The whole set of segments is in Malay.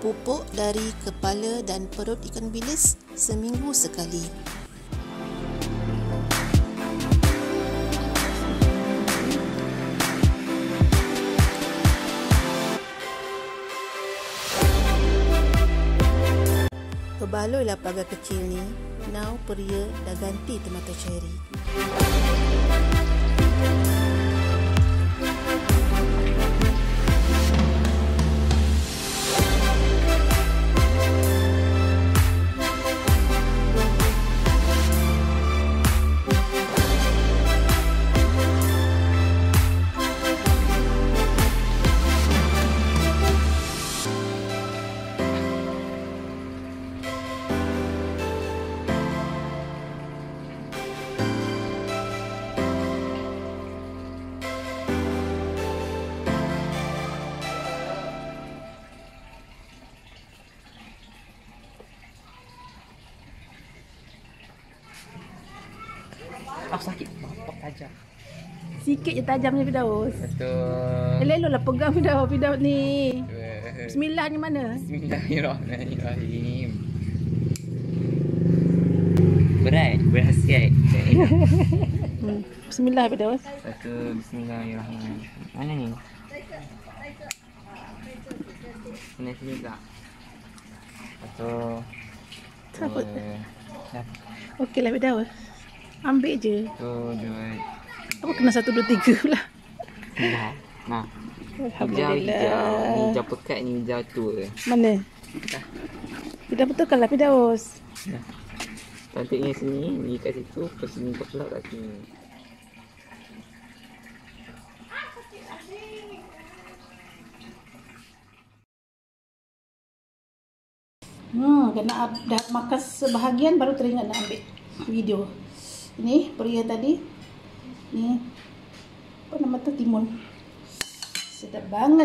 pupuk dari kepala dan perut ikan bilis seminggu sekali. Perbaloilah pagar kecil ni. Now Peria dah ganti tomato cherry. Sakit bapak tajam. Sikit je tajamnya Firdaus. Betul. Elok-eloklah pegang Firdaus ni. Bismillah ni mana? Bismillahirrahmanirrahim. Berat, berhasiat. Bismillah Firdaus. Satu, bismillahirrahmanirrahim. Mana ni? Sini tak? Satu. Takut. Okeylah Firdaus. Ambil je. Satu, dua. Apa kena 1, 2, 3 pula? Nah. Alhamdulillah. Ni hijau pekat ni hijau tua. Mana? Kita betulkan lah Firdaus. Nah. Cantiknya sini, ni kat situ, lepas sini kau pula kat sini. Kena dah makan sebahagian baru teringat nak ambil video. Ini Peria tadi. Ni apa nama tu, timun. Sedap banget.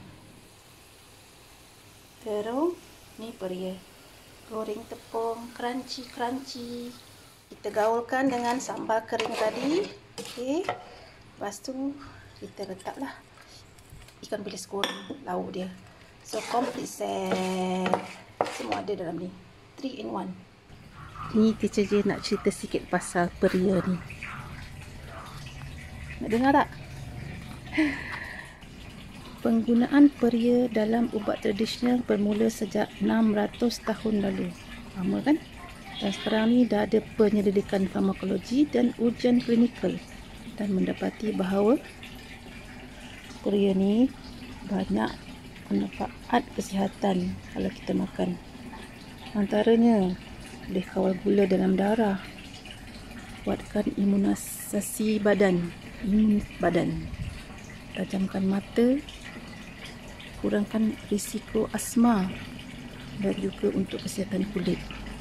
Terus ni Peria. Goreng tepung crunchy. Kita gaulkan dengan sambal kering tadi. Okey. Lepas tu kita letaklah ikan bilis goreng, lauk dia. So complete set. Semua ada dalam ni. 3 in 1. Ni teacher je nak cerita sikit pasal Peria ni. Nak dengar tak? Penggunaan Peria dalam ubat tradisional bermula sejak 600 tahun lalu. Lama kan? Dan sekarang ni dah ada penyelidikan farmakologi dan ujian klinikal dan mendapati bahawa Peria ni banyak manfaat kesihatan kalau kita makan. Antaranya boleh kawal gula dalam darah, kuatkan imun badan, tajamkan mata, kurangkan risiko asma dan juga untuk kesihatan kulit.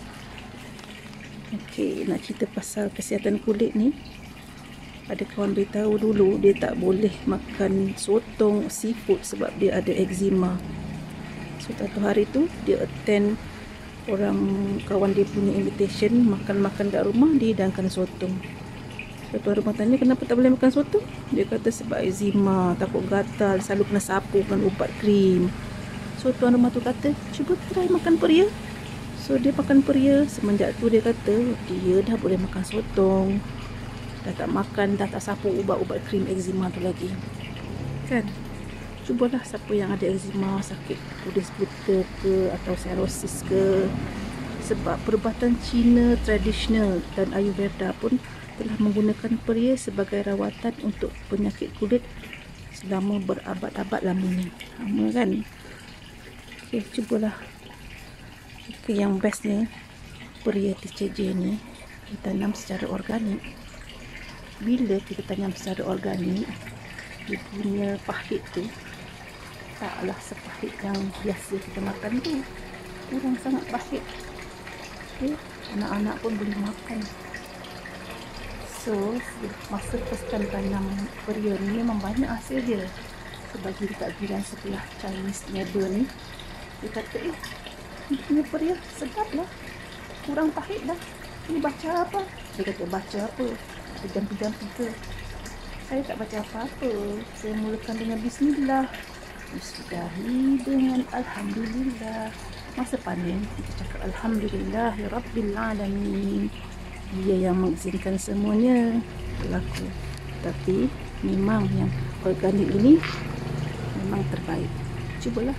Okey, nak cerita pasal kesihatan kulit ni. Ada kawan beritahu dulu dia tak boleh makan sotong, seafood sebab dia ada eczema. So satu hari tu dia attend orang kawan dia punya invitation, makan-makan kat rumah, dia hidangkan sotong. So tuan rumah tanya kenapa tak boleh makan sotong. Dia kata sebab eczema, takut gatal, selalu kena sapu dengan ubat krim. So tuan rumah tu kata cuba try makan Peria. So dia makan Peria. Semenjak tu dia kata dia dah boleh makan sotong, dah tak makan, dah tak sapu ubat-ubat krim eczema tu lagi. Kan? Cubalah siapa yang ada eczema, sakit kulit buta ke atau cirrhosis ke. Sebab perubatan Cina tradisional dan Ayurveda pun telah menggunakan Peria sebagai rawatan untuk penyakit kulit selama berabad-abad lamanya. Lama kan? Okey, cubalah. Okey, yang bestnya Peria TCJ ni ditanam secara organik. Bila kita tanam secara organik, dia punya pahit tu taklah sepahit yang biasa kita makan tu. Kurang sangat pahit. Okay. Anak-anak pun boleh makan. So masa first time tanam Peria ni memang banyak hasil dia. Sebagi dekat jiran sebelah Chinese neighbor ni, dia kata ni punya Peria sedap lah, kurang pahit dah. Ni baca apa? Dia kata baca apa? Dia jampi-jampi ke? Saya tak baca apa-apa. Saya mulakan dengan bismillah. Disudahi dengan alhamdulillah. Masa panen kita cakap alhamdulillahirabbil alamin. Dia yang mengizinkan semuanya berlaku. Tapi memang yang organik ini memang terbaik. Cubalah.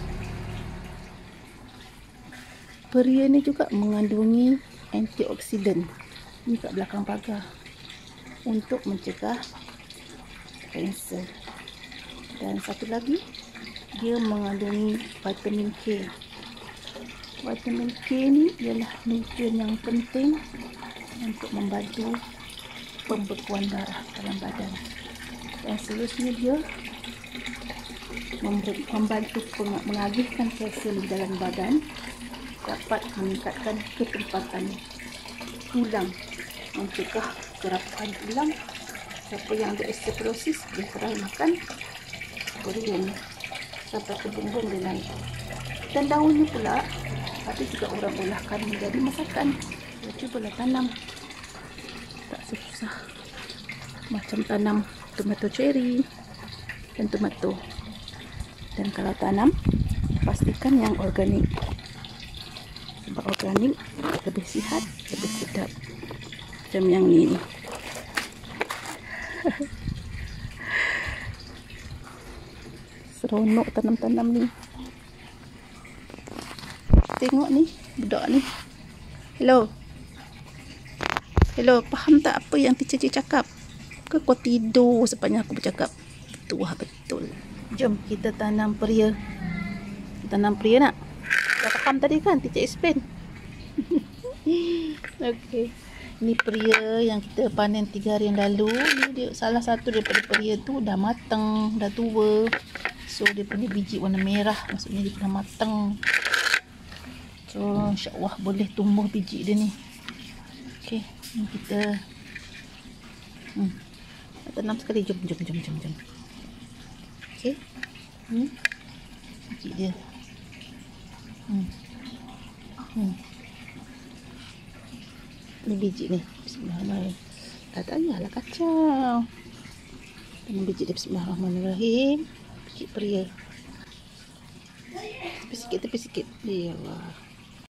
Peria ni juga mengandungi antioksidan. Ini kat belakang pagar. Untuk mencegah kanser. Dan satu lagi, dia mengandungi vitamin K. Vitamin K ni ialah nutrien yang penting untuk membantu pembekuan darah dalam badan. Dan seterusnya dia membantu mengalihkan kalsium di dalam badan, dapat meningkatkan ketempatan tulang, mencegah gerakan tulang. Siapa yang ada osteoporosis, dia try makan peria ni sampai ke bumbung dia naik. Dan daunnya pula ada juga orang olahkan menjadi masakan. Cubalah tanam, tak susah. Macam tanam tomato cherry dan tomato. Dan kalau tanam, pastikan yang organik. Sebab organik lebih sihat, lebih sedap. Macam yang ni. Seronok tanam-tanam ni. Tengok ni, budak ni. Hello. Hello, faham tak apa yang teacher cakap? Ke kau tidur sepanjang aku bercakap? Betul. Jom kita tanam peria. Tanam peria nak? Dah faham tadi kan teacher explain? Okey. Ni peria yang kita panen 3 hari yang lalu. Ni dia salah satu daripada peria tu dah matang, dah tua. So dia punya biji warna merah, maksudnya dia dah matang. So insya-Allah boleh tumbuh biji dia ni. Okey, ni kita tanam sekali. Jom. Okey. Biji dia. Ni biji ni. Bismillahirrahmanirrahim. Tak payahlah kacau. Tanam biji dia. Bismillahirrahmanirrahim. Biji peria. Tepi sikit. Ya Allah.